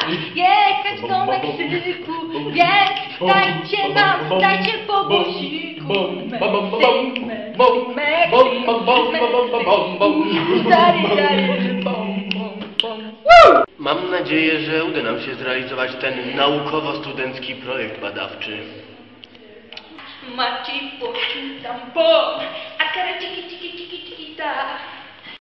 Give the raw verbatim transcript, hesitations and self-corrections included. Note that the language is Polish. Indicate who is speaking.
Speaker 1: jechać do Meksyku, więc dajcie nam, dajcie po buziku. Meksyk, Meksyk, Meksyk, stary, stary, bom, bom, bom.
Speaker 2: Mam nadzieję, że uda nam się zrealizować ten naukowo-studencki projekt badawczy.
Speaker 1: Maci, posi, tam, bom, a kara, ciki, ciki, ciki, ciki, ta.